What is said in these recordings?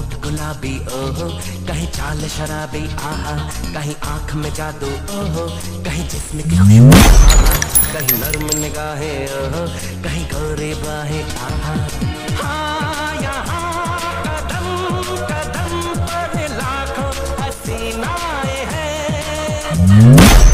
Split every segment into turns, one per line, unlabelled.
होठ गुलाबी ओहो, कहीं चाल शराबी आहा, कहीं आंख में जादू ओहो, कहीं जिस्म की खुशबू आहा, कहीं नर्म निगाहें ओहो, कहीं गोरी बाहें आहा। हाँ यहाँ कदम कदम पर लाखों हसीनाएं हैं,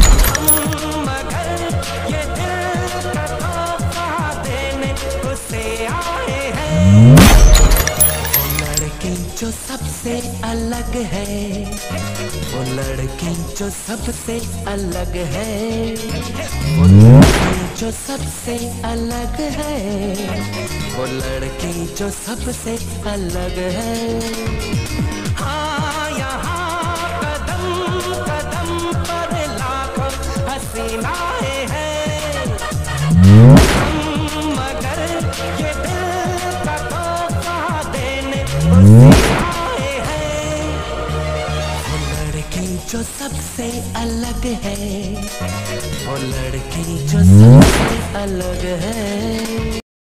मगर ये दिल का तोहफा देने उसे आए हैं। वो लड़की जो सबसे अलग है, वो लड़की जो सबसे अलग है, वो लड़की जो सबसे अलग है, वो लड़की जो सबसे अलग है। हाँ यहाँ कदम कदम पर लाखों हसीनाएं हैं, मगर ये दिल का तोहफा देने उसे आए हैं। वो लड़की जो सबसे अलग है, वो लड़की जो सबसे अलग है।